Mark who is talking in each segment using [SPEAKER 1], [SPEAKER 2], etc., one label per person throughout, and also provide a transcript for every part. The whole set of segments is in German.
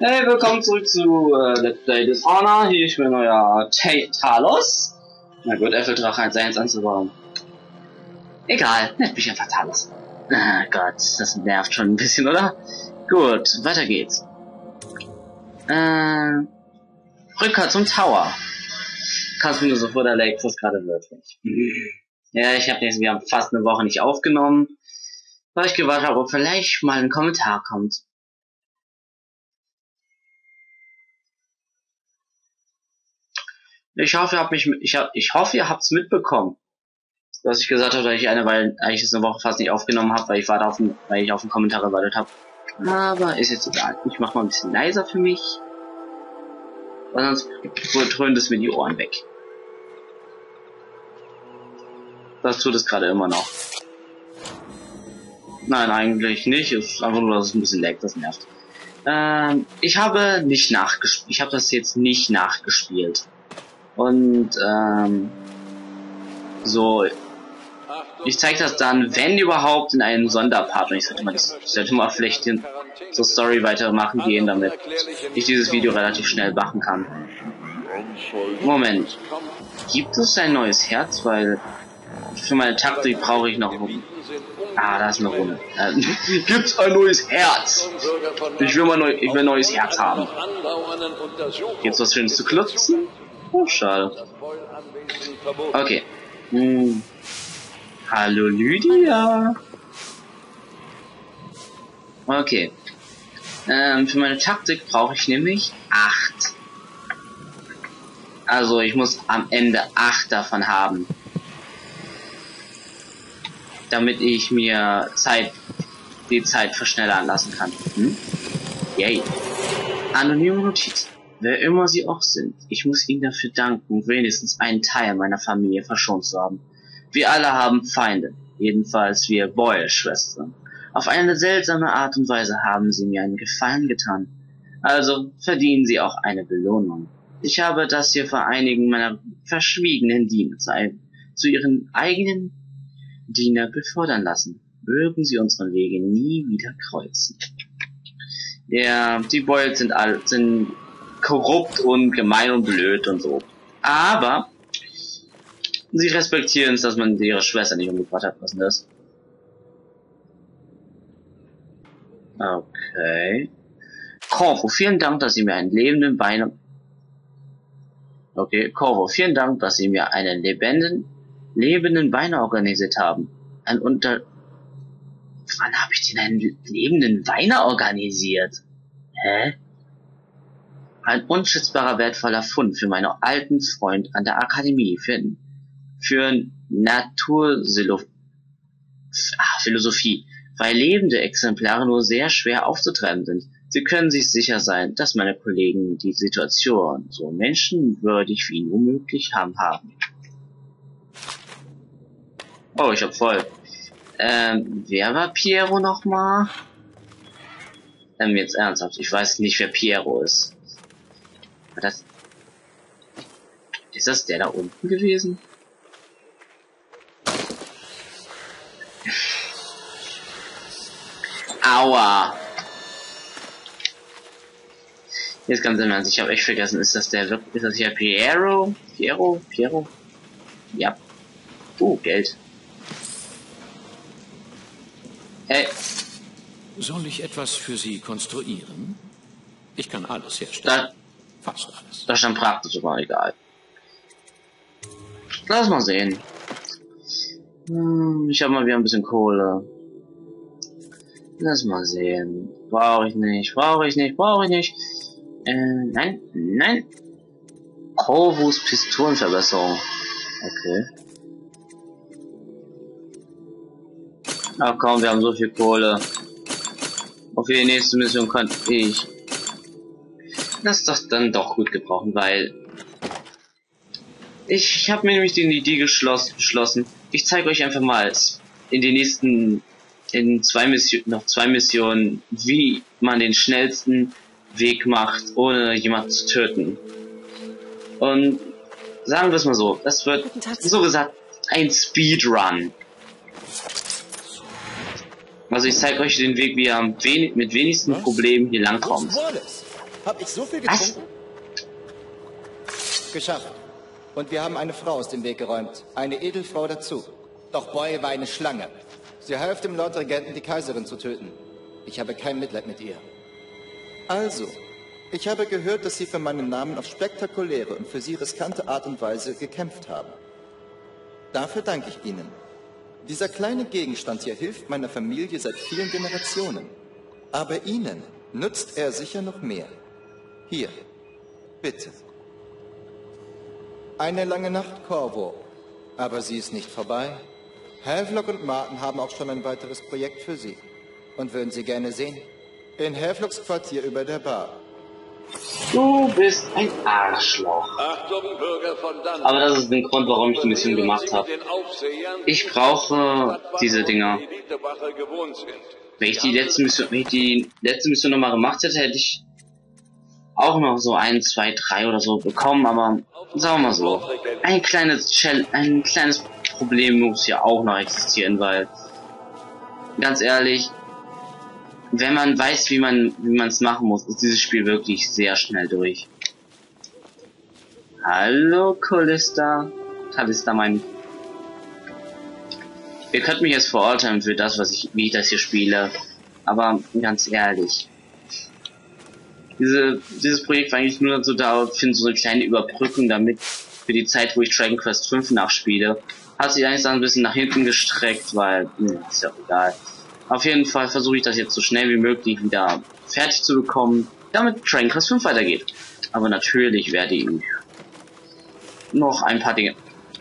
[SPEAKER 1] Hey, willkommen zurück zu Let's Play Dishonor. Hier ich bin euer Talos. Na gut, Äpfeldrache 1 anzubauen. Egal, nennt mich einfach Talos. Ah Gott, das nervt schon ein bisschen, oder? Gut, weiter geht's. Rückkehr zum Tower. Kannst mir nur so vor der Lake, das gerade wirklich. Ja, wir haben fast eine Woche nicht aufgenommen, weil ich gewartet habe, ob vielleicht mal ein Kommentar kommt. Ich hoffe, ihr habt's mitbekommen, dass ich gesagt habe, dass ich eigentlich eine Woche fast nicht aufgenommen habe, weil ich auf den Kommentar gewartet habe. Aber ist jetzt egal. Ich mach mal ein bisschen leiser für mich, weil sonst dröhnt es mir die Ohren weg. Das tut es gerade immer noch. Nein, eigentlich nicht. Es ist einfach nur, dass es ein bisschen lag, das nervt. Ich habe das jetzt nicht nachgespielt. Und so, ich zeige das dann, wenn überhaupt, in einem Sonderpart. Und ich sollte mal vielleicht zur Story weitermachen gehen, damit ich dieses Video relativ schnell machen kann. Moment, gibt es ein neues Herz? Weil für meine Taktik brauche ich noch... Ah, da ist eine Runde. Gibt's ein neues Herz? Ich will neues Herz haben. Gibt's was Schönes zu klutzen? Oh, schade. Okay. Hallo Lydia. Okay. Für meine Taktik brauche ich nämlich 8. Also ich muss am Ende 8 davon haben. Damit ich mir die Zeit verschnellern lassen kann. Yay. Anonyme Notiz. Wer immer sie auch sind, ich muss ihnen dafür danken, wenigstens einen Teil meiner Familie verschont zu haben. Wir alle haben Feinde, jedenfalls wir Boyle-Schwestern. Auf eine seltsame Art und Weise haben sie mir einen Gefallen getan. Also verdienen sie auch eine Belohnung. Ich habe das hier vor einigen meiner verschwiegenen Diener zu ihren eigenen Diener befördern lassen. Mögen sie unsere Wege nie wieder kreuzen. Ja, die Boyle sind korrupt und gemein und blöd und so. Aber sie respektieren es, dass man ihre Schwester nicht umgebracht hat. Was ist denn das? Okay. Corvo, vielen Dank, dass Sie mir einen lebenden Wein... Okay, Corvo, vielen Dank, dass Sie mir einen lebenden Wein organisiert haben. Wann habe ich denn einen lebenden Weiner organisiert? Hä? Ein unschätzbarer, wertvoller Fund für meinen alten Freund an der Akademie für Naturphilosophie, weil lebende Exemplare nur sehr schwer aufzutreiben sind. Sie können sich sicher sein, dass meine Kollegen die Situation so menschenwürdig wie nur möglich haben. Oh, ich hab voll. Wer war Piero nochmal? Jetzt ernsthaft, ich weiß nicht, wer Piero ist. Ist das der da unten gewesen? Aua! Jetzt ganz im Ernst, ich habe echt vergessen, ist das hier Piero? Piero? Ja. Geld. Hey.
[SPEAKER 2] Soll ich etwas für Sie konstruieren? Ich kann alles herstellen. Fast alles.
[SPEAKER 1] Das ist dann praktisch, aber egal. Lass mal sehen. Ich habe mal wieder ein bisschen Kohle. Lass mal sehen. Brauche ich nicht. Nein. Corvus Pistolenverbesserung. Okay. Ach komm, wir haben so viel Kohle. Auf die nächste Mission kann ich das dann doch gut gebrauchen, weil ich habe mir nämlich die Idee beschlossen. Ich zeige euch einfach mal in 2 Missionen, wie man den schnellsten Weg macht, ohne jemanden zu töten. Und sagen wir es mal so, das wird so gesagt ein Speedrun. Also ich zeige euch den Weg, wie ihr mit wenigsten Problemen hier langkommt.
[SPEAKER 3] Hab ich so viel getrunken? Geschafft. Und wir haben eine Frau aus dem Weg geräumt. Eine Edelfrau dazu. Doch Boy war eine Schlange. Sie half dem Lordregenten, die Kaiserin zu töten. Ich habe kein Mitleid mit ihr. Also, ich habe gehört, dass Sie für meinen Namen auf spektakuläre und für Sie riskante Art und Weise gekämpft haben. Dafür danke ich Ihnen. Dieser kleine Gegenstand hier hilft meiner Familie seit vielen Generationen. Aber Ihnen nutzt er sicher noch mehr. Hier, bitte. Eine lange Nacht, Corvo. Aber sie ist nicht vorbei. Havelock und Martin haben auch schon ein weiteres Projekt für Sie. Und würden Sie gerne sehen? In Havelocks Quartier über der Bar.
[SPEAKER 1] Du bist ein Arschloch.
[SPEAKER 4] Achtung, Bürger von Dunwich.
[SPEAKER 1] Aber das ist der Grund, warum ich die Mission gemacht habe. Ich brauche diese Dinger. Wenn ich die letzte Mission nochmal gemacht hätte, hätte ich auch noch so 1, 2, 3 oder so bekommen, aber sagen wir mal so. Ein kleines Problem muss ja auch noch existieren, weil ganz ehrlich, wenn man weiß, wie man es machen muss, ist dieses Spiel wirklich sehr schnell durch. Hallo Callista meine ich. Ihr könnt mich jetzt verurteilen für das, wie ich das hier spiele, aber ganz ehrlich, dieses Projekt war eigentlich nur dazu da, für so eine kleine Überbrückung, damit für die Zeit, wo ich Dragon Quest 5 nachspiele, hat sich eigentlich dann ein bisschen nach hinten gestreckt, weil ist ja egal. Auf jeden Fall versuche ich das jetzt so schnell wie möglich wieder fertig zu bekommen, damit Dragon Quest 5 weitergeht. Aber natürlich werde ich noch ein paar Dinge.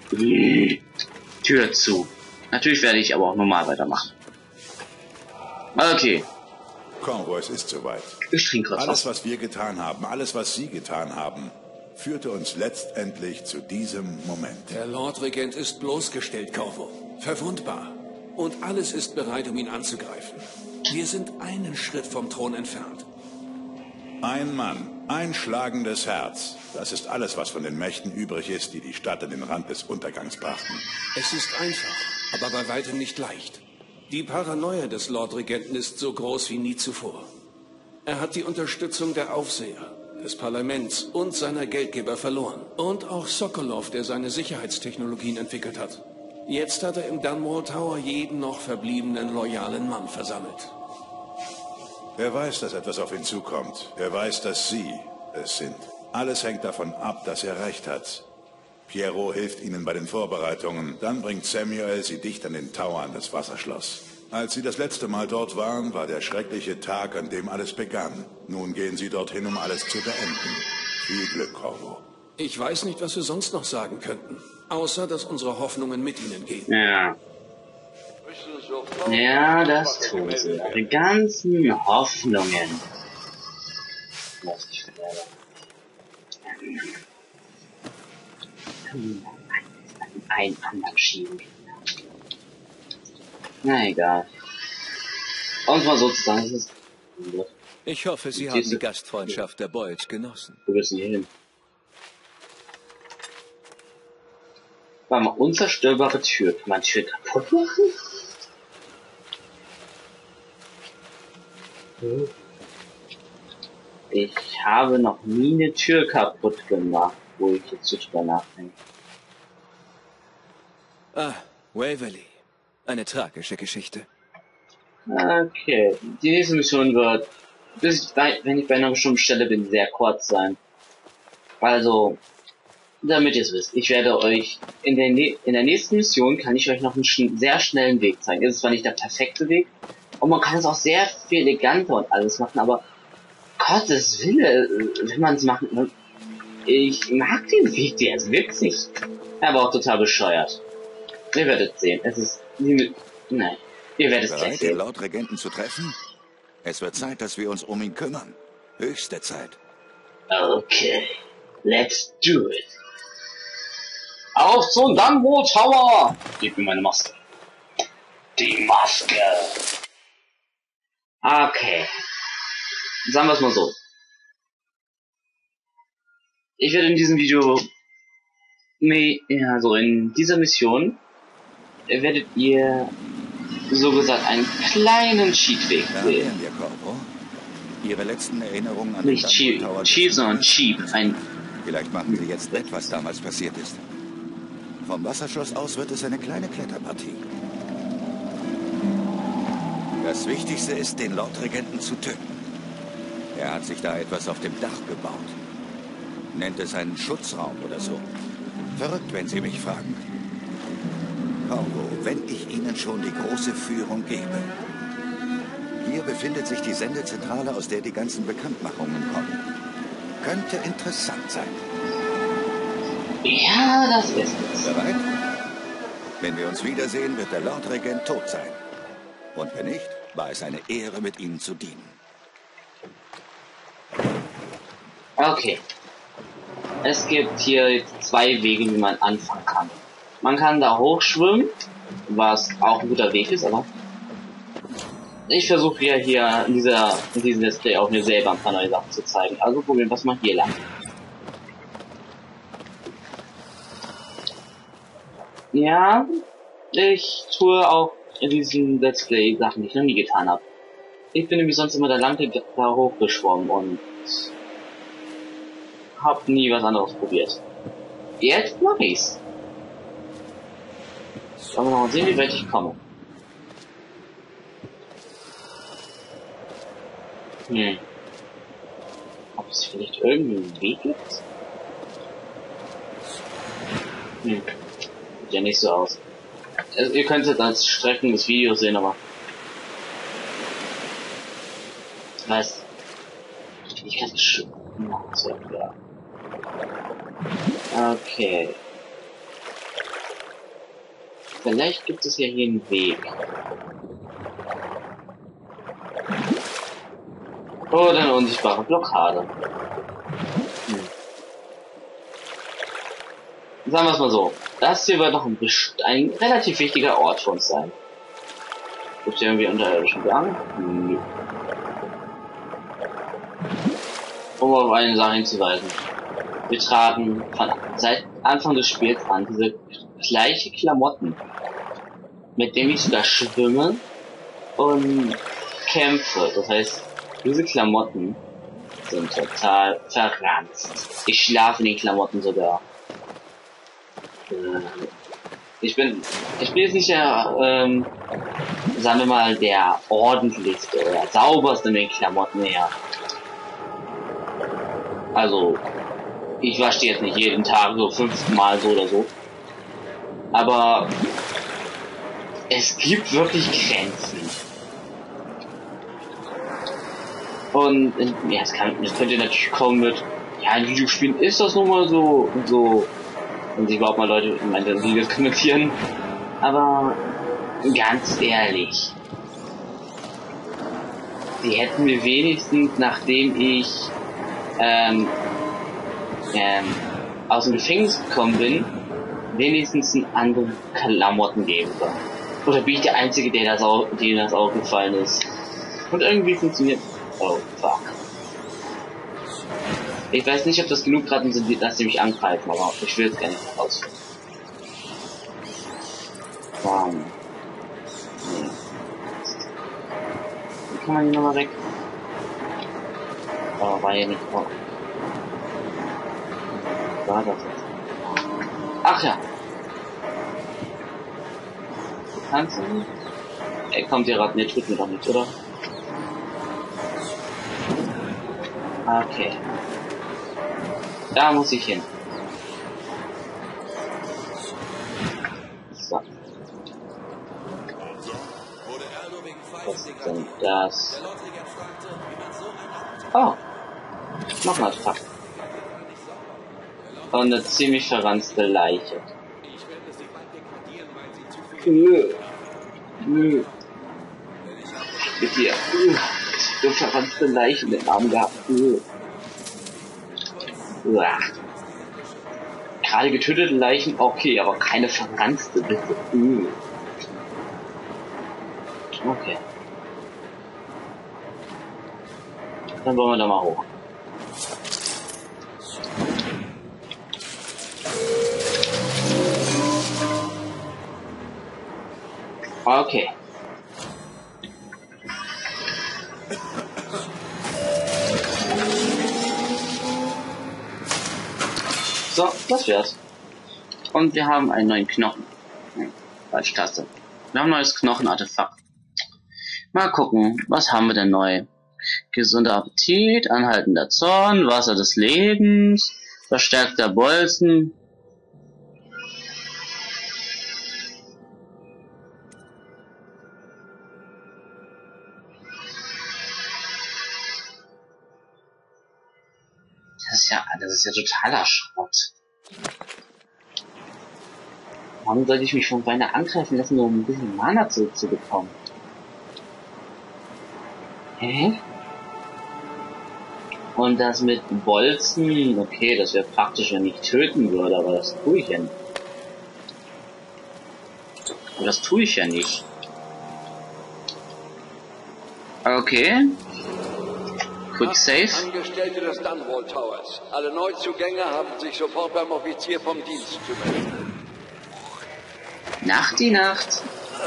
[SPEAKER 1] Tür zu. Natürlich werde ich aber auch normal weitermachen. Okay.
[SPEAKER 5] Corvo, es ist soweit.
[SPEAKER 1] Ich trinke kurz
[SPEAKER 5] Alles, was wir getan haben, alles, was Sie getan haben, führte uns letztendlich zu diesem Moment.
[SPEAKER 2] Der Lordregent ist bloßgestellt, Corvo. Verwundbar. Und alles ist bereit, um ihn anzugreifen. Wir sind einen Schritt vom Thron entfernt.
[SPEAKER 5] Ein Mann, ein schlagendes Herz. Das ist alles, was von den Mächten übrig ist, die die Stadt an den Rand des Untergangs brachten.
[SPEAKER 2] Es ist einfach, aber bei weitem nicht leicht. Die Paranoia des Lordregenten ist so groß wie nie zuvor. Er hat die Unterstützung der Aufseher, des Parlaments und seiner Geldgeber verloren. Und auch Sokolov, der seine Sicherheitstechnologien entwickelt hat. Jetzt hat er im Dunwall Tower jeden noch verbliebenen loyalen Mann versammelt.
[SPEAKER 5] Er weiß, dass etwas auf ihn zukommt. Er weiß, dass Sie es sind. Alles hängt davon ab, dass er recht hat. Pierrot hilft Ihnen bei den Vorbereitungen. Dann bringt Samuel Sie dicht an den Tower an das Wasserschloss. Als Sie das letzte Mal dort waren, war der schreckliche Tag, an dem alles begann. Nun gehen Sie dorthin, um alles zu beenden. Viel Glück, Corvo.
[SPEAKER 2] Ich weiß nicht, was wir sonst noch sagen könnten. Außer, dass unsere Hoffnungen mit ihnen gehen.
[SPEAKER 1] Ja. Ja, das tun sie. Die ganzen Hoffnungen. Lass dich verderben. Ein anderen schieben. Na egal. Und mal sozusagen, es ist.
[SPEAKER 6] Ich hoffe, Sie haben die Gastfreundschaft der Boyds genossen.
[SPEAKER 1] Wo müssen hier hin? War mal unzerstörbare Tür. Kann man Tür kaputt machen? Ich habe noch nie eine Tür kaputt gemacht, wo ich jetzt so drüber nachdenke.
[SPEAKER 6] Ah, Waverly. Eine tragische Geschichte.
[SPEAKER 1] Okay, die nächste Mission wird, wenn ich bei einer bestimmten Stelle bin, sehr kurz sein. Also, damit ihr es wisst, ich werde euch in der nächsten Mission kann ich euch noch einen sehr schnellen Weg zeigen. Es ist zwar nicht der perfekte Weg und man kann es auch sehr viel eleganter und alles machen, aber Gottes Wille, wenn man es macht, ich mag den Weg, der ist witzig, aber auch total bescheuert. Ihr werdet sehen, es ist nein, ihr werdet es gleich sehen.
[SPEAKER 7] Den Lordregenten zu treffen? Es wird Zeit, dass wir uns um ihn kümmern. Höchste Zeit.
[SPEAKER 1] Okay, let's do it. Auf zum Dunwall Tower! Gib mir meine Maske. Die Maske! Okay. Sagen wir es mal so. Ich werde in diesem Video, also in dieser Mission, werdet ihr so gesagt einen kleinen Cheatweg sehen.
[SPEAKER 7] Ihre letzten Erinnerungen an
[SPEAKER 1] Nicht
[SPEAKER 7] den
[SPEAKER 1] Chief,
[SPEAKER 7] Dunwall Tower.
[SPEAKER 1] Chief, sondern Chief.
[SPEAKER 7] Vielleicht machen Sie jetzt mit, was damals passiert ist. Vom Wasserschloss aus wird es eine kleine Kletterpartie. Das Wichtigste ist, den Lordregenten zu töten. Er hat sich da etwas auf dem Dach gebaut. Nennt es einen Schutzraum oder so. Verrückt, wenn Sie mich fragen. Kongo, wenn ich Ihnen schon die große Führung gebe. Hier befindet sich die Sendezentrale, aus der die ganzen Bekanntmachungen kommen. Könnte interessant sein.
[SPEAKER 1] Ja, das ist es.
[SPEAKER 7] Bereit? Wenn wir uns wiedersehen, wird der Lordregent tot sein. Und wenn nicht, war es eine Ehre, mit Ihnen zu dienen.
[SPEAKER 1] Okay. Es gibt hier 2 Wege, wie man anfangen kann. Man kann da hochschwimmen, was auch ein guter Weg ist, aber ich versuche ja hier in diesem Display auch mir selber ein paar neue Sachen zu zeigen. Also probieren wir es mal hier lang. Ja, ich tue auch in diesem Let's Play Sachen, die ich noch nie getan habe. Ich bin nämlich sonst immer da lang da hochgeschwommen und hab nie was anderes probiert. Jetzt mach ich's. Schauen wir mal sehen, wie weit ich komme. Ob es vielleicht irgendwie einen Weg gibt? Sieht ja nicht so aus. Also, ihr könnt es als Strecken des Videos sehen, aber weiß ich kann es schon. So, ja. Okay. Vielleicht gibt es ja hier einen Weg. Oder eine unsichtbare Blockade. Sagen wir es mal so. Das hier wird noch ein relativ wichtiger Ort für uns sein. Gibt es hier irgendwie unterirdischen Gang? Nö. Um auf eine Sache hinzuweisen. Wir tragen seit Anfang des Spiels an diese gleiche Klamotten, mit denen ich sogar schwimme und kämpfe. Das heißt, diese Klamotten sind total verranzt. Ich schlafe in den Klamotten sogar. Ich bin jetzt nicht der, sagen wir mal, der ordentlichste oder sauberste mit den Klamotten her. Also, ich wasche die jetzt nicht jeden Tag so 5-mal so oder so. Aber es gibt wirklich Grenzen. Und ja, das könnt ihr natürlich kommen mit, ja, in Videospielen ist das nun mal so und so. Und sich überhaupt mal Leute in meinen Videos kommentieren. Aber ganz ehrlich, die hätten mir wenigstens, nachdem ich aus dem Gefängnis gekommen bin, wenigstens einen anderen Klamotten geben können. Oder bin ich der Einzige, dem das aufgefallen ist? Und irgendwie funktioniert. Oh fuck. Ich weiß nicht, ob das genug Ratten sind, dass sie mich angreifen, aber ich will es gerne herausfinden. Nee. Wie kann man hier nochmal weg? Oh, war hier nicht. Oh. War das jetzt? Ach ja. Du kannst du nicht. Ey, kommt ihr Ratten, ihr tut mir doch nichts, oder? Okay. Da muss ich hin. So. Was ist denn das? Oh. Noch mal Fuck. Und eine ziemlich verranzte Leiche. Nö. Nö. Mit dir. So verranzte Leichen im Arm gehabt. Uah. Gerade getötete Leichen, okay, aber keine verranzte, bitte. Okay. Dann wollen wir da mal hoch. Okay. So, das wär's. Und wir haben einen neuen Knochen. Falsche Taste. Wir haben ein neues Knochenartefakt. Mal gucken, was haben wir denn neu? Gesunder Appetit, anhaltender Zorn, Wasser des Lebens, verstärkter Bolzen. Das ist ja totaler Schrott. Warum sollte ich mich von Beine angreifen lassen, um ein bisschen Mana zurückzubekommen? Hä? Und das mit Bolzen, okay, das wäre praktisch, wenn ich töten würde, aber das tue ich ja nicht. Aber das tue ich ja nicht. Okay. Quick Save.
[SPEAKER 4] Angestellte des Dunwall Towers. Alle Neuzugänge haben sich sofort beim Offizier vom Dienst zu melden.
[SPEAKER 1] Nacht die Nacht.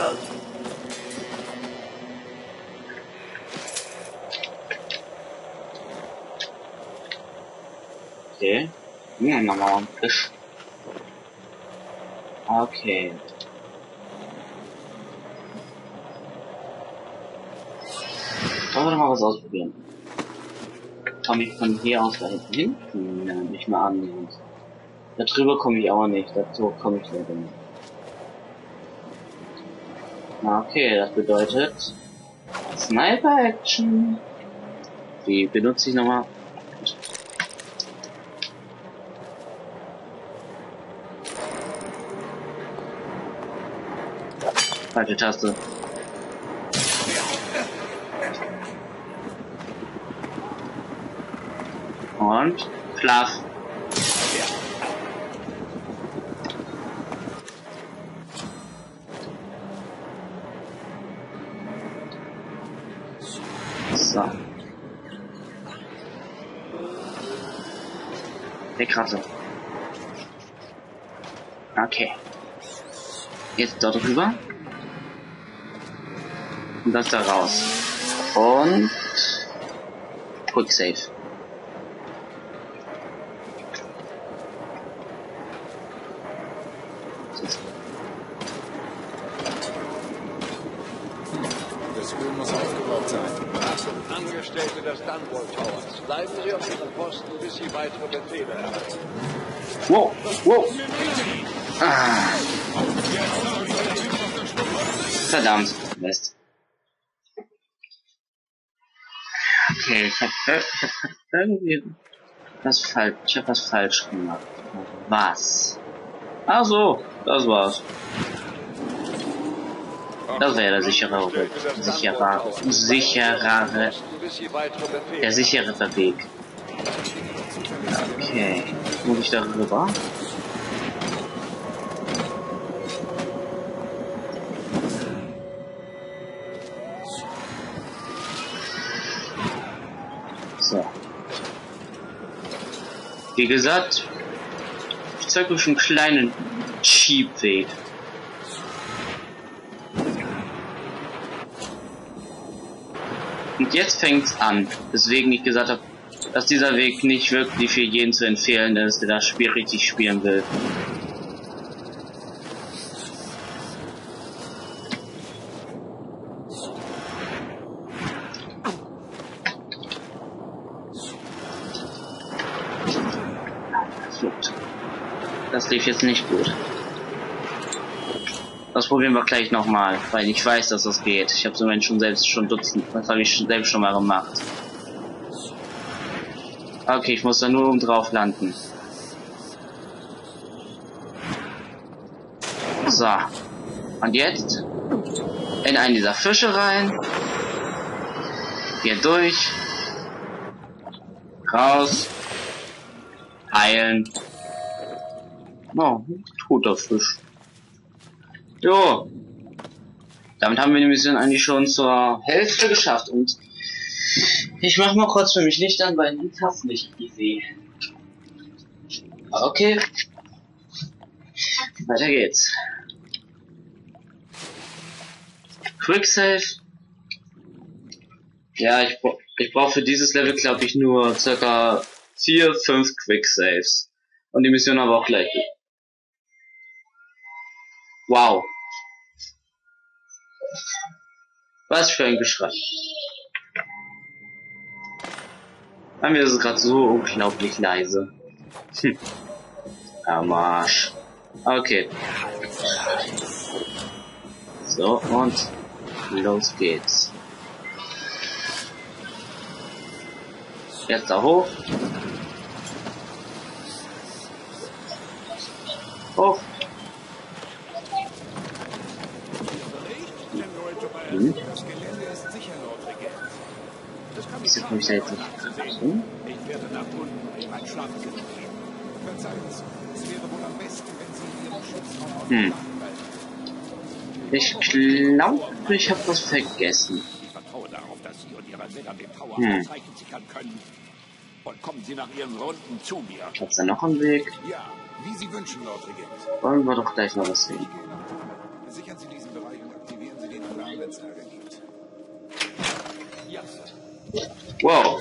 [SPEAKER 1] Okay. Ja, nochmal ein Fisch. Okay. Wollen wir doch mal was ausprobieren. Komme ich von hier aus da hinten hin? Nein, nicht mal annähernd. Da drüber komme ich auch nicht, dazu komme ich leider nicht. Okay, das bedeutet Sniper Action. Die benutze ich nochmal. Falsche Taste. Und Schlaf. So. Wegratte. Okay. Jetzt dort rüber. Und das da raus. Und Quick Save.
[SPEAKER 3] Das Öl muss aufgebaut sein.
[SPEAKER 4] Angestellte des Dunwall Towers. Bleiben Sie auf Ihren Posten, bis Sie weitere Befehle erhalten.
[SPEAKER 1] Wow, wow. Ah. Verdammt, Mist. Okay, ich hab irgendwie ich hab was falsch gemacht. Was? Ach so, das war's. Das wäre der sicherere Weg. Der sichere Weg. Okay, muss ich da rüber? So. Wie gesagt, ich zeige euch einen kleinen Cheap-Weg. Und jetzt fängt's an, weswegen ich gesagt habe, dass dieser Weg nicht wirklich für jeden zu empfehlen ist, der das Spiel richtig spielen will. Das lief jetzt nicht gut. Das probieren wir gleich nochmal, weil ich weiß, dass das geht. Ich habe so schon selbst Dutzend, das habe ich selbst schon mal gemacht. Okay, ich muss da nur oben drauf landen. So. Und jetzt in einen dieser Fische rein. Hier durch. Raus. Heilen. Oh, toter Fisch. Jo. Damit haben wir die Mission eigentlich schon zur Hälfte geschafft und ich mach mal kurz für mich Licht an, weil ich hab's nicht easy. Okay. Weiter geht's. Quick Save. Ja, ich brauche für dieses Level, glaube ich, nur circa 4, 5 Quick Saves. Und die Mission aber auch gleich. Wow. Was für ein Geschrei. Bei mir ist es gerade so unglaublich leise. Am Arsch. Okay. So, und los geht's. Jetzt da hoch. Hoch.
[SPEAKER 2] Das Gelände ist sicher, Lord Regent.
[SPEAKER 1] Wieso komme ich da jetzt nicht hin?
[SPEAKER 2] Ich werde nach unten in mein Schlafzimmer gehen. Verzeihen Sie, es wäre wohl am besten, wenn Sie in Ihrem Schutzraum auf dem Dach bleiben.
[SPEAKER 1] Ich glaube, ich habe was vergessen.
[SPEAKER 2] Ich vertraue darauf, dass Sie und Ihre Männer den Tower ausreichend sichern können. Und kommen Sie nach Ihren Runden zu mir.
[SPEAKER 1] Gibt's da noch einen Weg?
[SPEAKER 2] Ja, wie Sie wünschen, Lord Regent.
[SPEAKER 1] Wollen wir doch gleich noch was sehen.
[SPEAKER 2] Sichern Sie diesen Bereich und aktivieren Sie den Alarm, wenn es Ärger gibt. Ja, Sir.
[SPEAKER 1] Wow.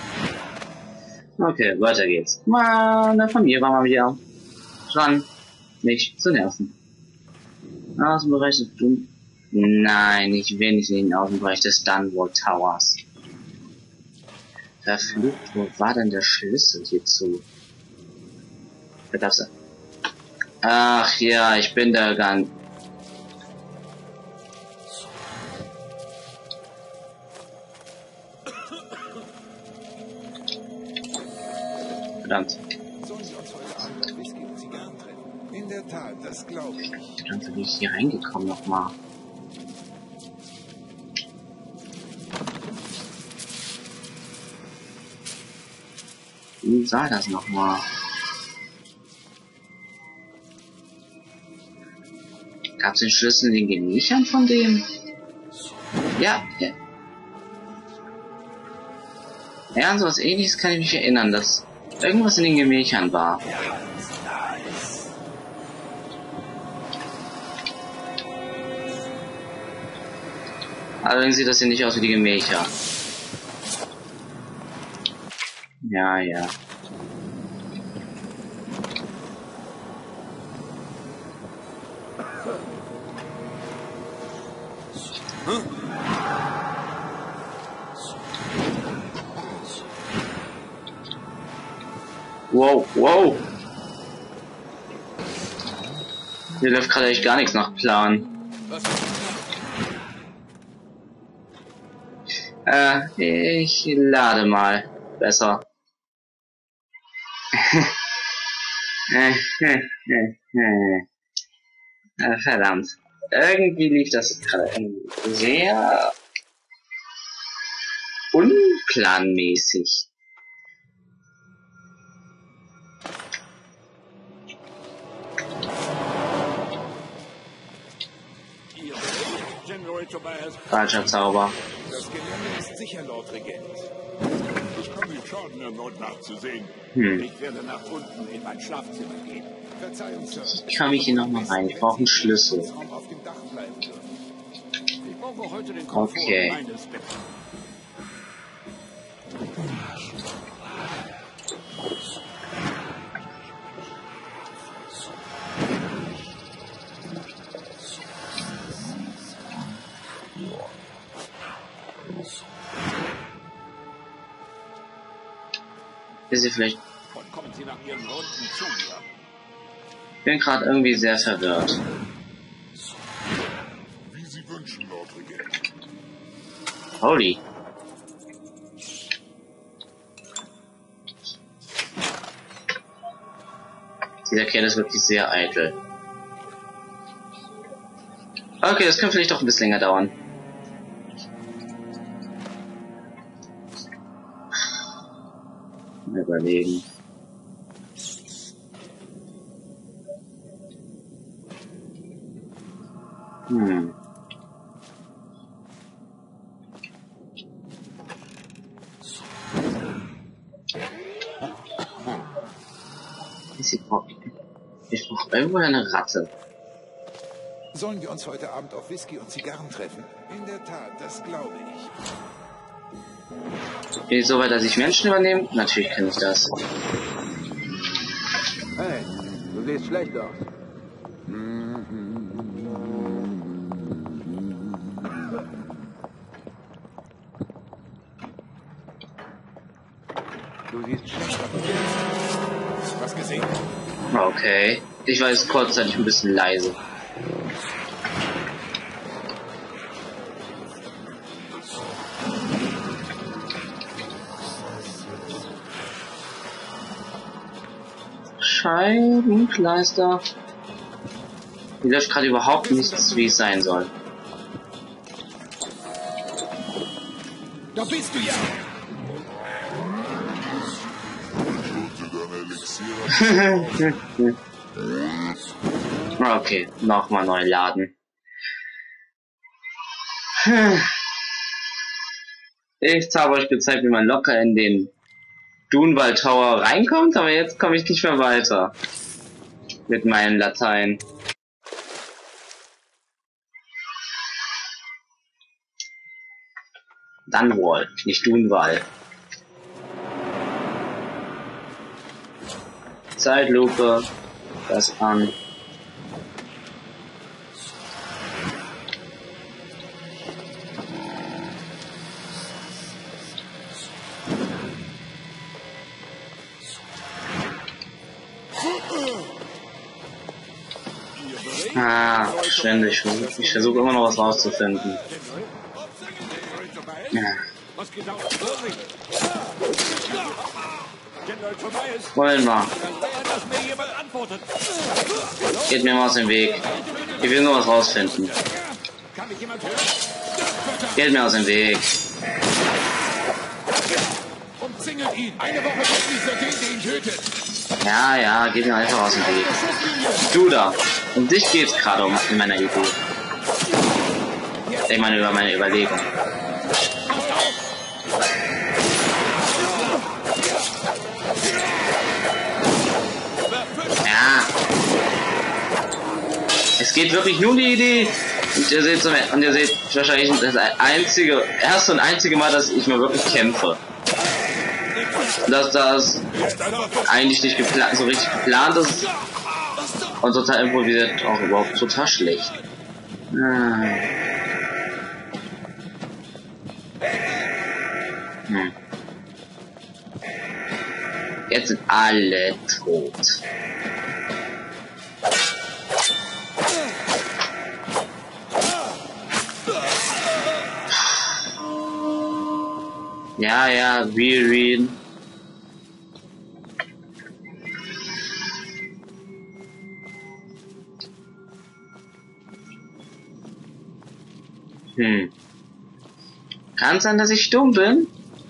[SPEAKER 1] Okay, weiter geht's. Meine Familie war mal wieder dran, mich zu nerven. Außenbereich des Doom. Nein, ich will nicht in den Außenbereich des Dunwall Towers. Verflucht, wo war denn der Schlüssel hierzu? Wer darf's sein? Ach ja, ich bin da ganz. Verdammt.
[SPEAKER 2] Sollen Sie uns heute Abend ein Whisky und Zigarren treffen? In der Tat, das glaube ich.
[SPEAKER 1] Verdammt, wie bin ich hier reingekommen nochmal? Wie sah das nochmal? Gab's den Schlüssel in den Gemächern von dem? Ja, ja. Ja, an sowas ähnliches kann ich mich erinnern, dass irgendwas in den Gemächern war. Allerdings sieht das hier nicht aus wie die Gemächer. Ja, ja. Wow, wow. Hier läuft gerade echt gar nichts nach Plan. Ich lade mal. Besser. Verdammt. Irgendwie lief das gerade sehr unplanmäßig. Falscher Zauber.
[SPEAKER 2] Das Gelände ist sicher, Lord Regent. Ich komme nicht schaden, erneut nachzusehen. Ich werde nach unten in mein Schlafzimmer gehen. Verzeihung, Sir.
[SPEAKER 1] Ich kann mich hier nochmal rein. Ich brauche einen Schlüssel.
[SPEAKER 2] Auf dem Dach bleiben dürfen. Ich brauche heute den
[SPEAKER 1] Okay.
[SPEAKER 2] meines Bettes.
[SPEAKER 1] Ist sie vielleicht.
[SPEAKER 2] Und kommen Sie nach Ihren Runden zu mir.
[SPEAKER 1] Bin gerade irgendwie sehr verwirrt.
[SPEAKER 2] Wie Sie wünschen, Lord Regent.
[SPEAKER 1] Holy. Dieser Kerl ist wirklich sehr eitel. Okay, das könnte vielleicht doch ein bisschen länger dauern. Mal überlegen. Ich brauche irgendwo eine Ratte.
[SPEAKER 2] Sollen wir uns heute Abend auf Whisky und Zigarren treffen? In der Tat, das glaube ich.
[SPEAKER 1] Bin ich so weit, dass ich Menschen übernehme? Natürlich kann ich das.
[SPEAKER 8] Hey, du siehst schlecht aus. Du siehst schlecht aus. Hast du was gesehen?
[SPEAKER 1] Okay. Ich war jetzt kurzzeitig ein bisschen leise. Scheibenkleister. Hier läuft gerade überhaupt nichts, wie es sein soll.
[SPEAKER 8] Da bist du ja!
[SPEAKER 1] Okay, nochmal neu laden. Ich habe euch gezeigt, wie man locker in den Dunwall Tower reinkommt, aber jetzt komme ich nicht mehr weiter. Mit meinem Latein. Dunwall, nicht Dunwall. Zeitlupe, das an. Ah, ständig. Ich versuche immer noch was rauszufinden. Ja. Moment mal. Geht mir mal aus dem Weg. Ich will nur was rausfinden. Geht mir aus dem Weg. Ja, ja, geht mir einfach aus dem Weg. Du da. Um dich geht's gerade in meiner Idee. Ich meine über meine Überlegung. Ja. Es geht wirklich nur die Idee. Und ihr seht wahrscheinlich das erste und einzige Mal, dass ich mal wirklich kämpfe. Dass das eigentlich nicht so richtig geplant ist. Und total improvisiert auch überhaupt total schlecht. Jetzt sind alle tot. Ja, ja, wir reden. Kann sein, dass ich dumm bin?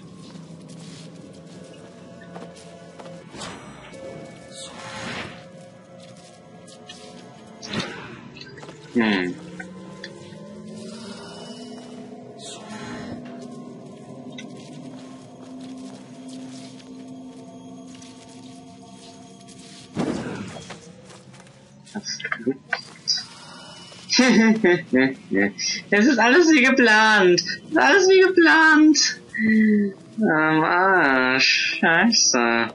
[SPEAKER 1] Es ist alles wie geplant. Es ist alles wie geplant. Am Arsch. Scheiße.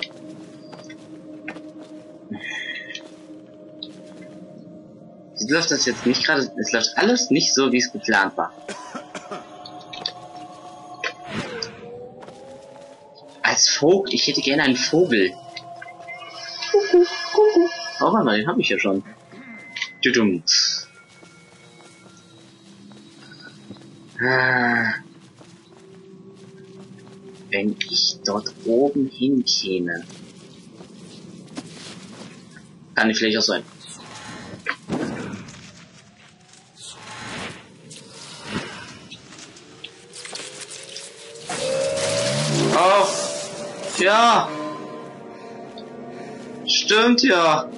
[SPEAKER 1] Wie läuft das jetzt nicht gerade? Es läuft alles nicht so, wie es geplant war. Als Vogel. Ich hätte gerne einen Vogel. Kuckuck, kuckuck. Oh Mann, den habe ich ja schon. Wenn ich dort oben hinkäme, kann ich vielleicht auch sein. Oh, ja, stimmt ja.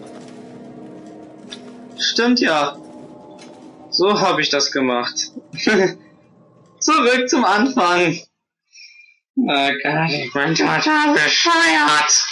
[SPEAKER 1] Stimmt ja. So habe ich das gemacht. Zurück zum Anfang. Oh Gott, ich bin total bescheuert.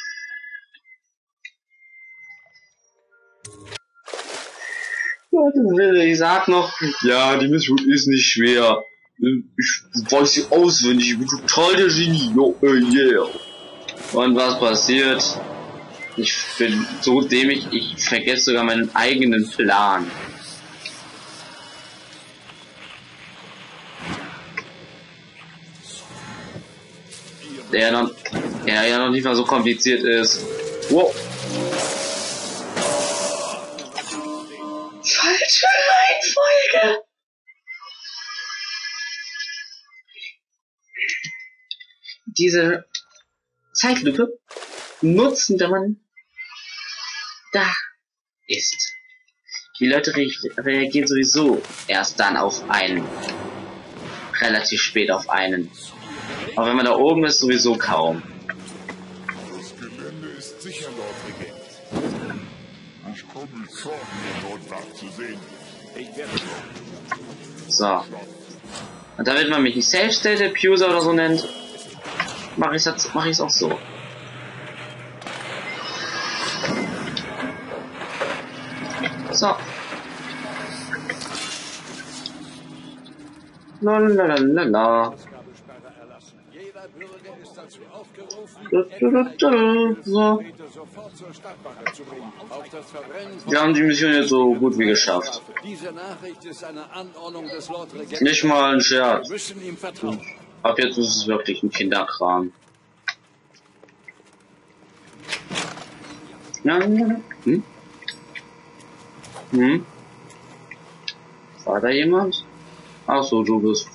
[SPEAKER 1] Ich sag noch, ja, die Mission ist nicht schwer. Ich weiß sie auswendig, ich bin total der Genie. Oh, yeah. Und was passiert? Ich bin so dämlich, ich vergesse sogar meinen eigenen Plan. Der ja noch nicht mal so kompliziert ist. Wow. Falsche Reihenfolge. Diese Zeitlupe nutzen, wenn man da ist. Die Leute reagieren sowieso erst dann auf einen. Relativ spät auf einen. Aber wenn man da oben ist, sowieso kaum.
[SPEAKER 8] Das Gelände ist sicher, Lord-Regent. Ich komme nicht vor, mir dort nachzusehen. Ich werde
[SPEAKER 1] So. Und damit man mich nicht Safe State Abuser oder so nennt, mache ich es auch so. So. Lalalala. So. Wir haben die Mission jetzt so gut wie geschafft. Nicht mal ein Scherz. Ab jetzt ist es wirklich ein Kinderkram. Hm? Hm? War da jemand? Ach so, du bist.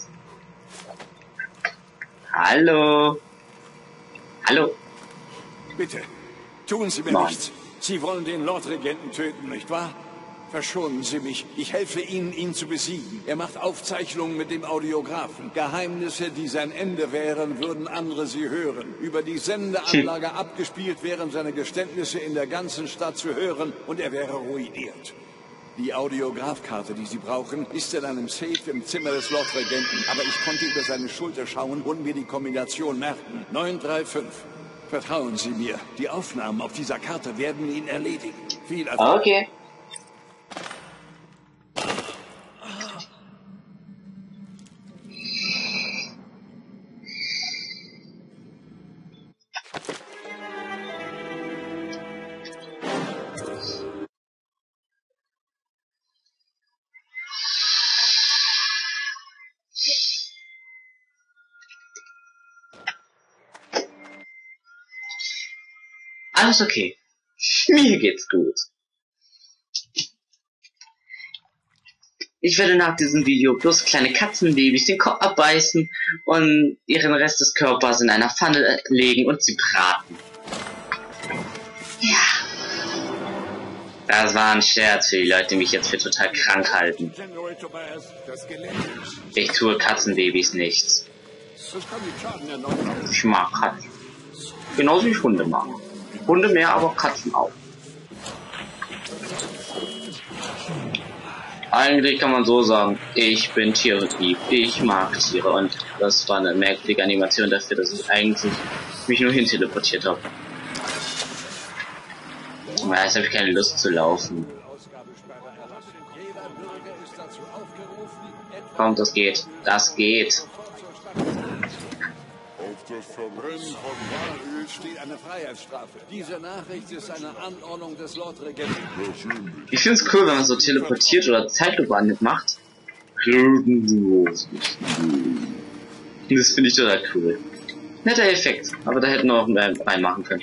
[SPEAKER 1] Hallo. Hallo.
[SPEAKER 2] Bitte, tun Sie mir nichts. Sie wollen den Lord-Regenten töten, nicht wahr? Verschonen Sie mich. Ich helfe Ihnen, ihn zu besiegen. Er macht Aufzeichnungen mit dem Audiographen. Geheimnisse, die sein Ende wären, würden andere sie hören. Über die Sendeanlage abgespielt wären seine Geständnisse in der ganzen Stadt zu hören und er wäre ruiniert. Die Audiographkarte, die Sie brauchen, ist in einem Safe im Zimmer des Lord-Regenten. Aber ich konnte über seine Schulter schauen und mir die Kombination merken. 935. Vertrauen Sie mir. Die Aufnahmen auf dieser Karte werden ihn erledigen. Viel Erfolg.
[SPEAKER 1] Okay. Alles okay. Mir geht's gut. Ich werde nach diesem Video bloß kleine Katzenbabys den Kopf abbeißen und ihren Rest des Körpers in einer Pfanne legen und sie braten. Ja. Das war ein Scherz für die Leute, die mich jetzt für total krank halten. Ich tue Katzenbabys nichts. Ich mag Katzen. Genauso wie ich Hunde mag. Hunde mehr, aber Katzen auch. Eigentlich kann man so sagen, ich bin tierlieb, ich mag Tiere und das war eine merkwürdige Animation dafür, dass ich eigentlich mich nur hin teleportiert habe. Aber jetzt habe ich keine Lust zu laufen. Komm, das geht. Das geht.
[SPEAKER 8] Das Verbrennen von
[SPEAKER 2] Walöl steht eine Freiheitsstrafe. Diese Nachricht ist eine Anordnung des Lord-Regenten.
[SPEAKER 1] Ich finde es cool, wenn man so teleportiert oder Zeitlupe macht. Das finde ich total cool. Netter Effekt, aber da hätten wir auch mehr reinmachen können.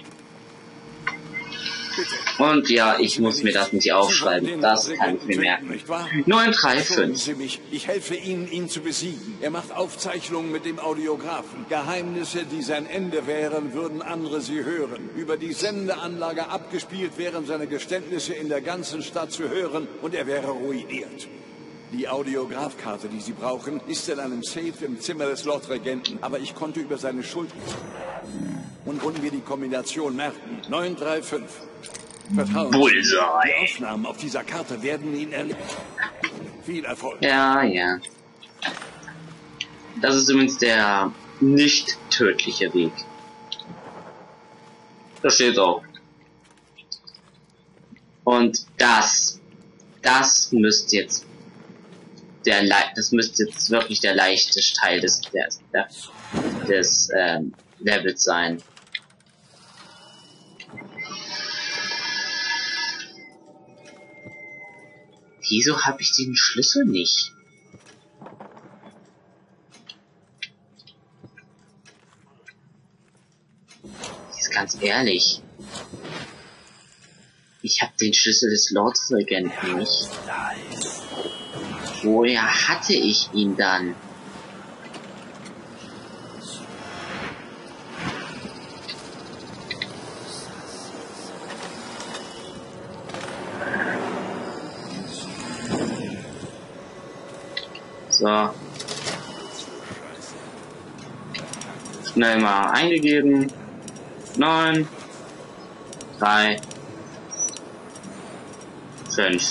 [SPEAKER 1] Und ja, ich muss mir das nicht aufschreiben. Das kann ich mir merken. 935.
[SPEAKER 2] Ich helfe Ihnen, ihn zu besiegen. Er macht Aufzeichnungen mit dem Audiographen. Geheimnisse, die sein Ende wären, würden andere sie hören. Über die Sendeanlage abgespielt wären seine Geständnisse in der ganzen Stadt zu hören und er wäre ruiniert. Die Audiographkarte, die Sie brauchen, ist in einem Safe im Zimmer des Lord-Regenten. Aber ich konnte über seine Schulter und mir die Kombination merken. 935. Vertrauen.
[SPEAKER 1] Bullseye.
[SPEAKER 2] Die Aufnahmen auf dieser Karte werden ihn erledigen. Viel Erfolg.
[SPEAKER 1] Ja, ja. Das ist übrigens der nicht tödliche Weg. Das steht auch. Und das müsste jetzt wirklich der leichte Teil des Levels sein. Wieso habe ich den Schlüssel nicht? Jetzt ganz ehrlich. Ich habe den Schlüssel des Lordsregenten nicht. Woher hatte ich ihn dann? So. Schnell mal eingegeben. 9, 3, 5.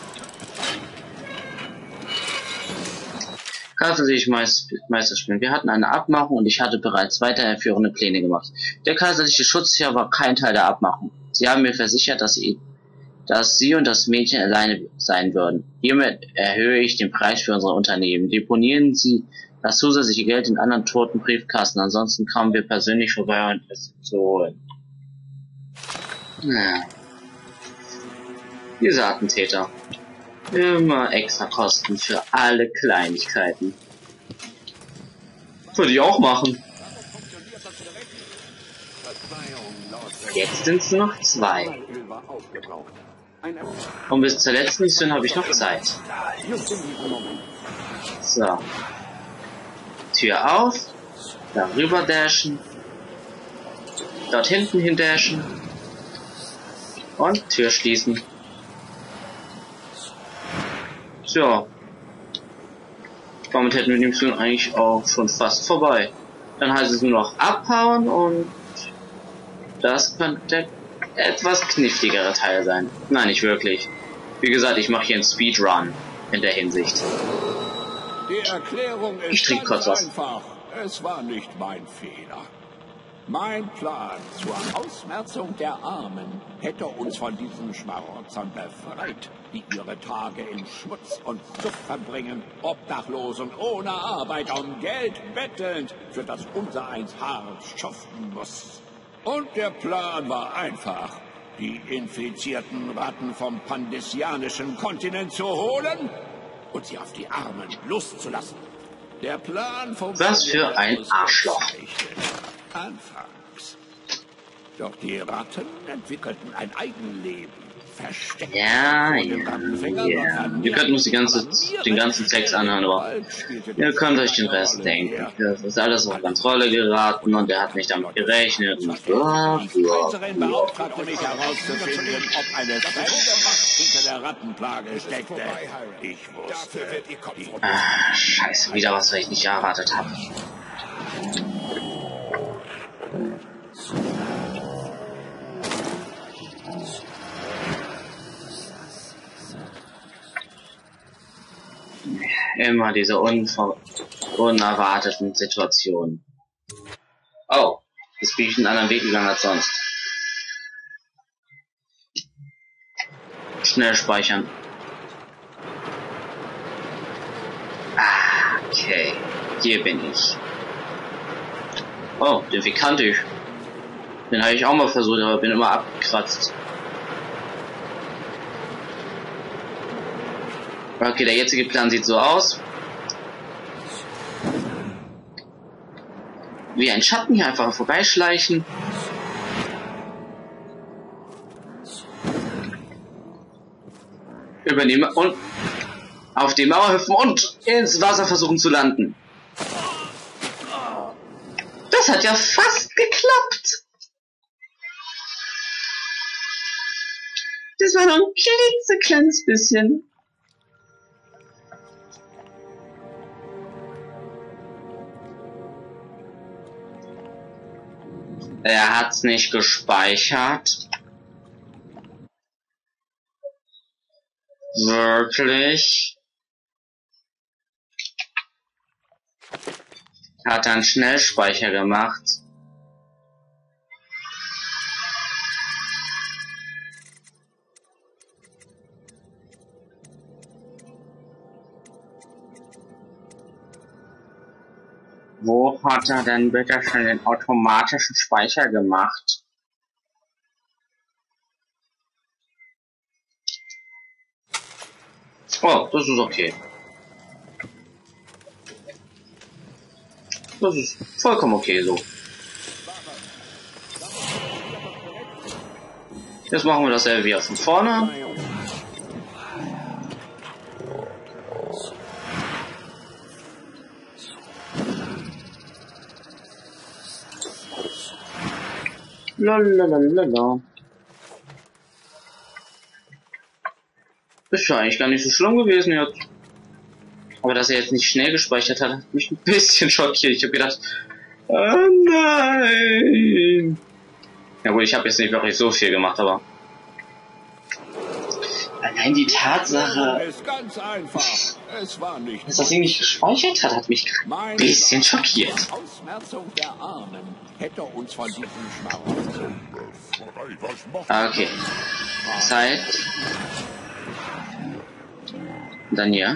[SPEAKER 1] Kaiserliche Meisterspielen. Wir hatten eine Abmachung und ich hatte bereits weiterführende Pläne gemacht. Der kaiserliche Schutzherr war kein Teil der Abmachung. Sie haben mir versichert, dass Sie und das Mädchen alleine sein würden. Hiermit erhöhe ich den Preis für unsere Unternehmen. Deponieren Sie das zusätzliche Geld in anderen toten Briefkasten, ansonsten kommen wir persönlich vorbei und es zu holen. Ja. Diese Attentäter. Immer extra Kosten für alle Kleinigkeiten. Würde ich auch machen. Jetzt sind es noch 2. Und bis zur letzten Mission habe ich noch Zeit. So. Tür auf. Darüber dashen. Dort hinten hin dashen. Und Tür schließen. Tja. Damit hätten wir die Mission eigentlich auch schon fast vorbei. Dann heißt es nur noch abhauen und das könnte etwas kniffligere Teil sein. Nein, nicht wirklich. Wie gesagt, ich mache hier einen Speedrun in der Hinsicht.
[SPEAKER 8] Die Erklärung ist
[SPEAKER 1] Ich trinke kurz was.
[SPEAKER 8] einfach. Es war nicht mein Fehler. Mein Plan zur Ausmerzung der Armen hätte uns von diesen Schmarotzern befreit, die ihre Tage in Schmutz und Suff verbringen, obdachlos und ohne Arbeit um Geld bettelnd, für das unsereins hart schuften muss. Und der Plan war einfach, die infizierten Ratten vom pandesianischen Kontinent zu holen und sie auf die Armen loszulassen. Der Plan funktioniert.
[SPEAKER 1] Was für ein Arschloch.
[SPEAKER 8] Anfangs. Doch die Ratten entwickelten ein Eigenleben. Versteckt
[SPEAKER 1] Ja.
[SPEAKER 8] vor
[SPEAKER 1] Ihr könnt uns den ganzen Text anhören, aber ihr könnt euch den Rest denken. Das ist alles auf Kontrolle geraten und er hat nicht damit gerechnet. Und bla,
[SPEAKER 8] Die Kaiserin beauftragte mich herauszufinden, ob eine fremde Macht hinter der Rattenplage steckte. Ich wusste.
[SPEAKER 1] Scheiße, wieder was ich nicht erwartet habe. Immer diese unerwarteten Situationen. Oh, jetzt bin ich einen anderen Weg gegangen als sonst. Schnell speichern. Ah, okay. Hier bin ich. Oh, den Weg kannte ich. Den habe ich auch mal versucht, aber bin immer abgekratzt. Okay, der jetzige Plan sieht so aus. Wie ein Schatten hier einfach vorbeischleichen. Übernehmen und auf die Mauer hüpfen und ins Wasser versuchen zu landen. Das hat ja fast geklappt. Das war noch ein klitzekleines bisschen. Er hat's nicht gespeichert. Wirklich? Hat einen Schnellspeicher gemacht. Wo hat er denn bitte schon den automatischen Speicher gemacht? Oh, das ist okay. Das ist vollkommen okay so. Jetzt machen wir dasselbe wieder von vorne. Lalalala. Ist ja eigentlich gar nicht so schlimm gewesen jetzt. Aber dass er jetzt nicht schnell gespeichert hat, hat mich ein bisschen schockiert. Ich habe gedacht, oh nein. Ja gut, ich habe jetzt nicht wirklich so viel gemacht, aber allein die Tatsache,
[SPEAKER 8] Ist ganz einfach. Es war nicht
[SPEAKER 1] dass das Ding nicht gespeichert hat, hat mich ein bisschen schockiert.
[SPEAKER 8] Die Ausmerzung der Armen hätte uns von diesem Schmarotzer.
[SPEAKER 1] Okay. Zeit. Und dann hier.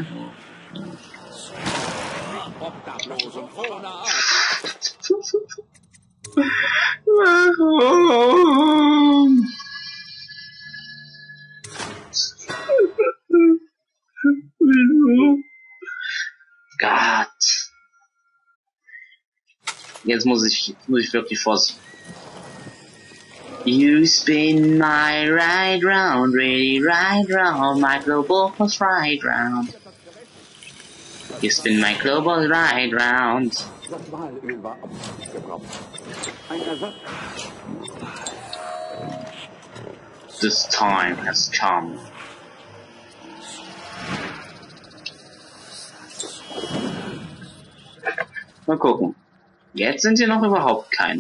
[SPEAKER 8] Obdachlosen ohne Art.
[SPEAKER 1] Warum? Gott. Jetzt muss ich wirklich vorsichtig. You spin my right round, really right round, my global was right round. You spin my global right round.
[SPEAKER 4] Das Wahlöl war abgebraucht. Ein Ersatz.
[SPEAKER 1] This time has come. Mal gucken. Jetzt sind hier noch überhaupt keine.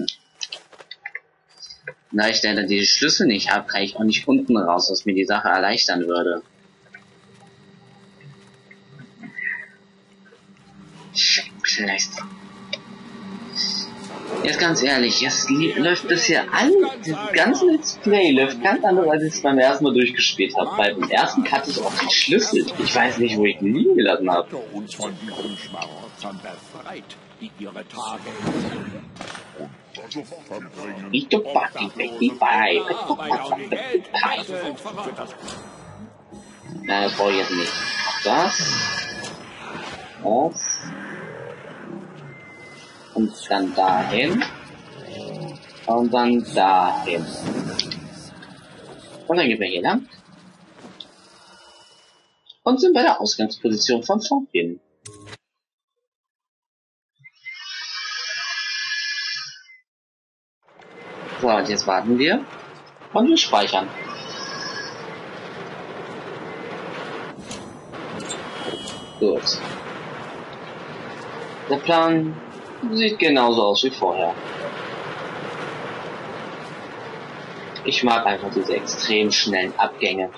[SPEAKER 1] Da ich dann die Schlüssel nicht habe, kann ich auch nicht unten raus, was mir die Sache erleichtern würde. Scheiße. Jetzt ganz ehrlich, jetzt läuft das hier an, dieses ganze Let's Play läuft ganz anders, als ich es beim ersten Mal durchgespielt habe. Beim ersten hatte ich auch den Schlüssel. Ich weiß nicht, wo ich ihn liegen gelassen habe.
[SPEAKER 8] Uns von diesen Schmarotzern befreit, die ihre Tage
[SPEAKER 1] Ich du Party, Baby, bye. Nein, das brauche ich jetzt nicht. Das. Und dann dahin. Und dann dahin. Und dann gehen wir hier lang. Und sind bei der Ausgangsposition von Fabian. So, und jetzt warten wir. Und wir speichern. Gut. Der Plan sieht genauso aus wie vorher. Ich mag einfach diese extrem schnellen Abgänge.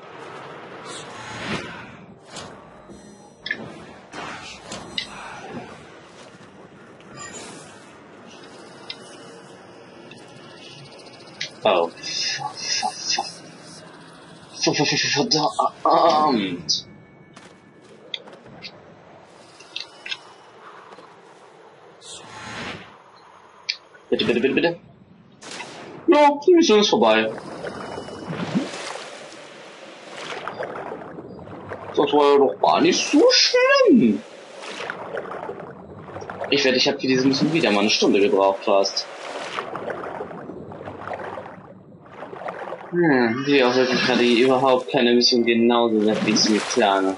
[SPEAKER 1] Oh. Verdammt. Bitte, bitte, bitte, bitte. Ja, die Mission ist vorbei. Das war ja doch gar nicht so schlimm. Ich wette, ich habe für diese Mission wieder mal eine Stunde gebraucht fast. Wie auch wirklich gerade überhaupt keine Mission genauso sehr wie ich mir plane.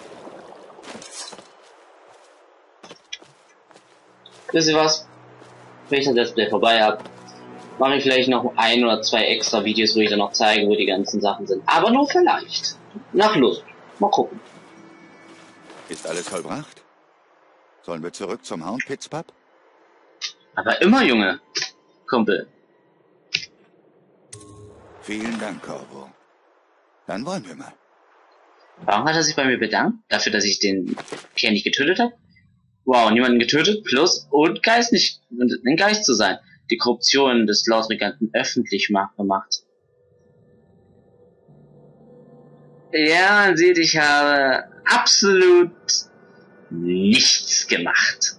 [SPEAKER 1] Wisst ihr was? Wenn ich das Let's Play vorbei habe, mache ich vielleicht noch 1 oder 2 extra Videos, wo ich dann noch zeige, wo die ganzen Sachen sind. Aber nur vielleicht. Nach Lust. Mal gucken.
[SPEAKER 7] Ist alles vollbracht? Sollen wir zurück zum Hound Pits Pub?
[SPEAKER 1] Aber immer, Junge. Kumpel.
[SPEAKER 7] Vielen Dank, Corvo. Dann wollen wir mal.
[SPEAKER 1] Warum hat er sich bei mir bedankt? Dafür, dass ich den Pierre nicht getötet habe? Wow, niemanden getötet, plus und Geist nicht, ein Geist zu sein. Die Korruption des Lordreganten öffentlich gemacht. Ja, man sieht, ich habe absolut nichts gemacht.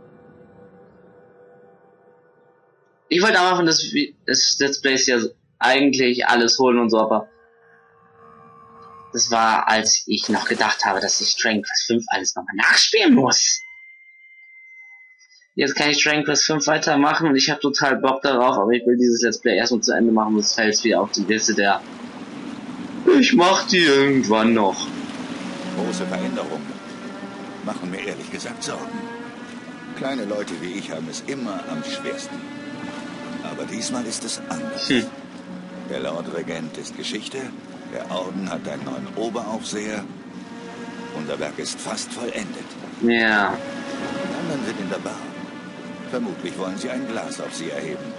[SPEAKER 1] Ich wollte am Anfang des Let's Plays ja eigentlich alles holen und so, aber Das war, als ich noch gedacht habe, dass ich Dragon Quest 5 alles nochmal nachspielen muss. Jetzt kann ich Dragon Quest 5 weitermachen und ich habe total Bock darauf, aber ich will dieses Let's Play erstmal zu Ende machen, sonst fällt es wieder auf die Liste der ich mach die irgendwann noch.
[SPEAKER 7] Große Veränderungen machen mir ehrlich gesagt Sorgen. Kleine Leute wie ich haben es immer am schwersten. Aber diesmal ist es anders. Der Lord Regent ist Geschichte, der Orden hat einen neuen Oberaufseher. Unser Werk ist fast vollendet.
[SPEAKER 1] Ja.
[SPEAKER 7] Die anderen sind in der Bar. Vermutlich wollen sie ein Glas auf sie erheben.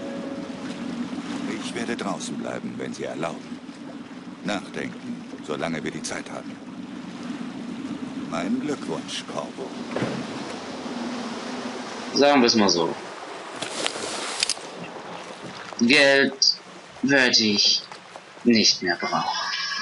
[SPEAKER 7] Ich werde draußen bleiben, wenn sie erlauben. Nachdenken, solange wir die Zeit haben. Mein Glückwunsch, Corvo.
[SPEAKER 1] Sagen wir es mal so. Geld werde ich nicht mehr brauchen.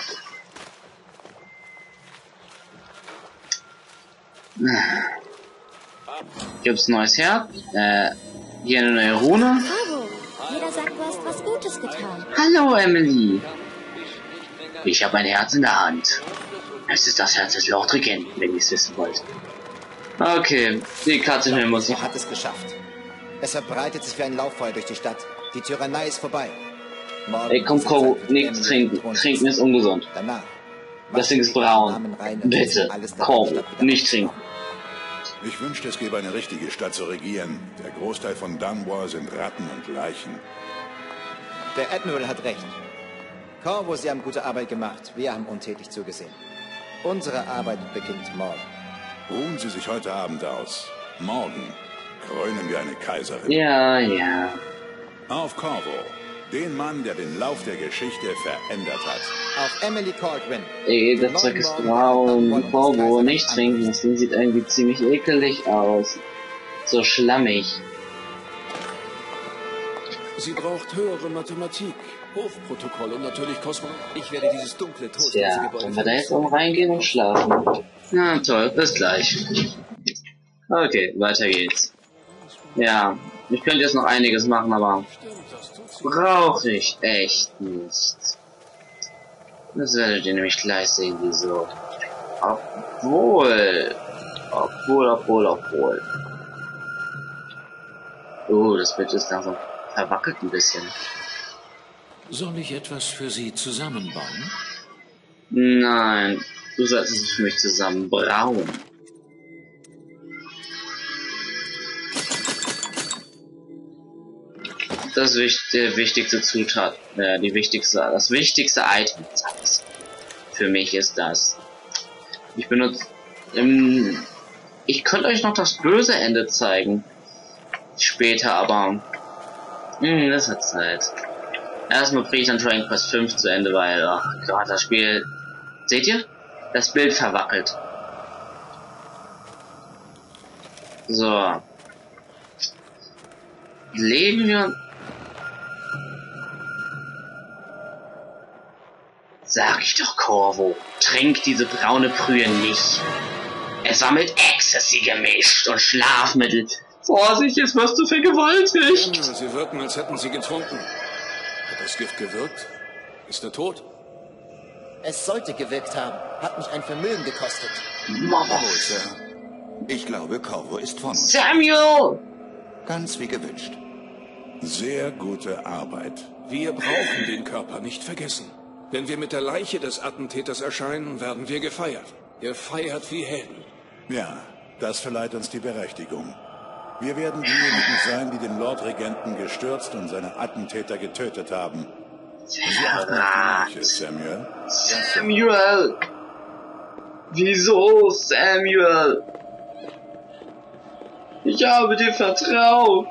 [SPEAKER 1] Gibt's neues Herz? Hier eine neue Rune.
[SPEAKER 9] Bravo! Jeder sagt, du hast was Gutes getan.
[SPEAKER 1] Hallo, Emily. Ich habe ein Herz in der Hand. Es ist das Herz des Lord Regenten, wenn ihr es wissen wollt. Okay, die Katze hören muss
[SPEAKER 3] Sie
[SPEAKER 1] noch.
[SPEAKER 3] hat es geschafft. Es verbreitet sich wie ein Lauffeuer durch die Stadt. Die Tyrannei ist vorbei. Morgen
[SPEAKER 1] Ey, komm,
[SPEAKER 3] ist
[SPEAKER 1] Coro,
[SPEAKER 3] Zeit für die
[SPEAKER 1] nichts
[SPEAKER 3] Emily
[SPEAKER 1] trinken.
[SPEAKER 3] und Thron.
[SPEAKER 1] Trinken ist ungesund.
[SPEAKER 3] Danach.
[SPEAKER 1] Das Ding ist braun. Bitte, Coro, nicht trinken.
[SPEAKER 5] Ich wünschte, es gäbe eine richtige Stadt zu regieren. Der Großteil von Dunwall sind Ratten und Leichen.
[SPEAKER 3] Der Admiral hat recht. Corvo, Sie haben gute Arbeit gemacht. Wir haben untätig zugesehen. Unsere Arbeit beginnt morgen.
[SPEAKER 5] Ruhen Sie sich heute Abend aus. Morgen krönen wir eine Kaiserin.
[SPEAKER 1] Ja, ja.
[SPEAKER 5] Auf Corvo, den Mann, der den Lauf der Geschichte verändert hat.
[SPEAKER 3] Auf Emily Caldwin.
[SPEAKER 1] Ey, das Zeug ist braun. Corvo, nicht trinken. Das Ding sieht irgendwie ziemlich ekelig aus. So schlammig.
[SPEAKER 2] Sie braucht höhere Mathematik, Hochprotokoll und natürlich Kosmologie.
[SPEAKER 6] Ich werde dieses dunkle, trostlose
[SPEAKER 1] Tja,
[SPEAKER 6] Gebäude
[SPEAKER 1] wollen wir da jetzt auch reingehen und schlafen? Na toll, bis gleich. Okay, weiter geht's. Ja, ich könnte jetzt noch einiges machen, aber brauche ich echt nicht. Das werdet ihr nämlich gleich sehen, wieso. Obwohl. Das Bild ist langsam verwackelt ein bisschen.
[SPEAKER 10] Soll ich etwas für Sie zusammenbauen?
[SPEAKER 1] Nein, du solltest es für mich zusammen brauen. Das wichtigste Zutat, das wichtigste Item für mich ist das. Ich benutze, ich könnte euch noch das böse Ende zeigen. Später, aber, das hat Zeit. Erstmal bringe ich dann Dragon Quest 5 zu Ende, weil, ach Gott, das Spiel, seht ihr? Das Bild verwackelt. So. Leben wir. Sag ich doch, Corvo, trink diese braune Brühe nicht. Es war mit Ecstasy gemischt und Schlafmittel. Vorsicht, jetzt wirst du vergewaltigt.
[SPEAKER 2] Ja, sie wirken, als hätten sie getrunken. Hat das Gift gewirkt? Ist er tot?
[SPEAKER 3] Es sollte gewirkt haben. Hat mich ein Vermögen gekostet.
[SPEAKER 7] Sir. Ich glaube, Corvo ist von uns.
[SPEAKER 1] Samuel!
[SPEAKER 7] Ganz wie gewünscht.
[SPEAKER 5] Sehr gute Arbeit.
[SPEAKER 2] Wir brauchen den Körper nicht vergessen. Wenn wir mit der Leiche des Attentäters erscheinen, werden wir gefeiert. Gefeiert wie Helden.
[SPEAKER 5] Ja, das verleiht uns die Berechtigung. Wir werden diejenigen sein, die den Lord Regenten gestürzt und seine Attentäter getötet haben. Sie achten auf die Leiche, Samuel.
[SPEAKER 1] Samuel! Wieso, Samuel? Ich habe dir vertraut.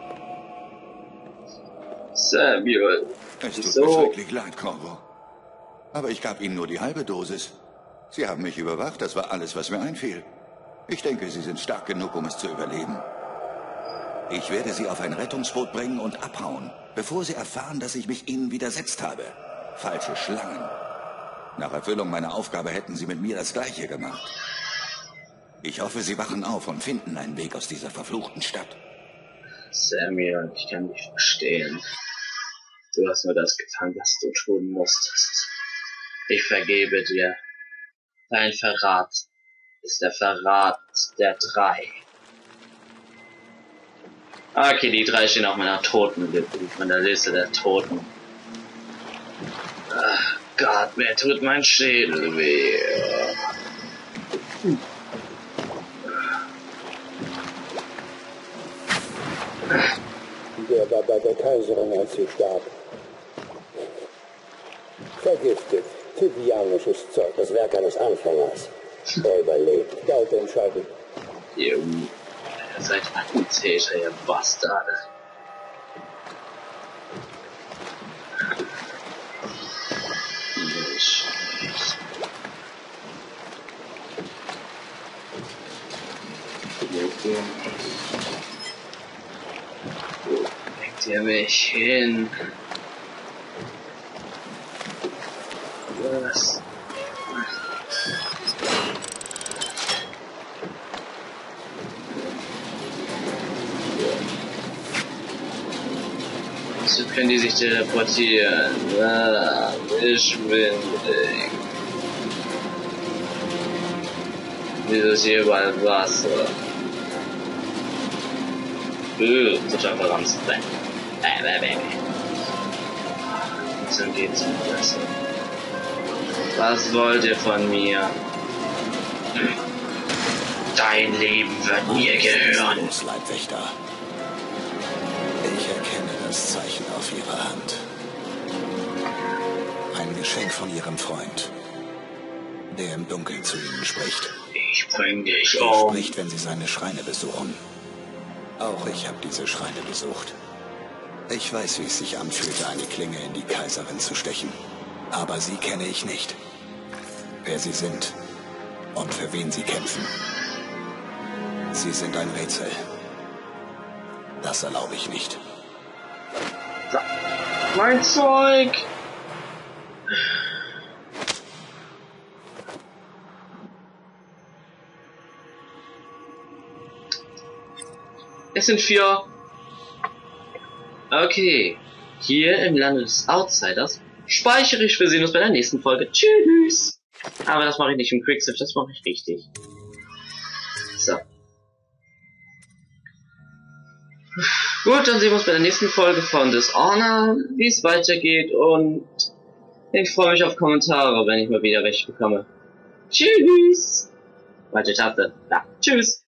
[SPEAKER 1] Samuel.
[SPEAKER 7] Es tut
[SPEAKER 1] So.
[SPEAKER 7] mir schrecklich leid, Corvo. Aber ich gab Ihnen nur die halbe Dosis. Sie haben mich überwacht, das war alles, was mir einfiel. Ich denke, Sie sind stark genug, um es zu überleben. Ich werde Sie auf ein Rettungsboot bringen und abhauen, bevor Sie erfahren, dass ich mich Ihnen widersetzt habe. Falsche Schlangen. Nach Erfüllung meiner Aufgabe hätten Sie mit mir das Gleiche gemacht. Ich hoffe, Sie wachen auf und finden einen Weg aus dieser verfluchten Stadt.
[SPEAKER 1] Samuel, ich kann dich verstehen. Du hast nur das getan, was du tun musstest. Ich vergebe dir. Dein Verrat ist der Verrat der 3. Okay, die 3 stehen auf meiner Liste der Toten. Ach Gott, mir tut mein Schädel weh.
[SPEAKER 11] Der war bei der Kaiserin, als sie starb. Vergiftet. Tibianisches Zeug, das Werk eines Anfängers. Er überlebt. Galt entscheidend.
[SPEAKER 1] Junge, ihr seid Attentäter, ihr Bastarde. Wo bringt ihr mich hin? Was? So können die sich teleportieren. Schwindelig. Wieso ist hier überall Wasser? Total verranzt. So geht's mir besser. Was wollt ihr von mir? Dein Leben wird mir gehören.
[SPEAKER 7] Leibwächter. Ich erkenne das Zeichen auf ihrer Hand. Ein Geschenk von ihrem Freund, der im Dunkeln zu ihnen spricht.
[SPEAKER 1] Ich bring dich
[SPEAKER 7] Er
[SPEAKER 1] um.
[SPEAKER 7] spricht, wenn sie seine Schreine besuchen. Auch ich habe diese Schreine besucht. Ich weiß, wie es sich anfühlte, eine Klinge in die Kaiserin zu stechen. Aber sie kenne ich nicht. Wer sie sind und für wen sie kämpfen. Sie sind ein Rätsel. Das erlaube ich nicht.
[SPEAKER 1] So. Mein Zeug! Es sind 4. Okay. Hier im Lande des Outsiders speichere ich. Wir sehen uns bei der nächsten Folge. Tschüss! Aber das mache ich nicht im Quicksave, das mache ich richtig. So. Gut, dann sehen wir uns bei der nächsten Folge von Dishonor, wie es weitergeht, und ich freue mich auf Kommentare, wenn ich mal wieder recht bekomme. Tschüss! Falsche Taste. Da. Tschüss!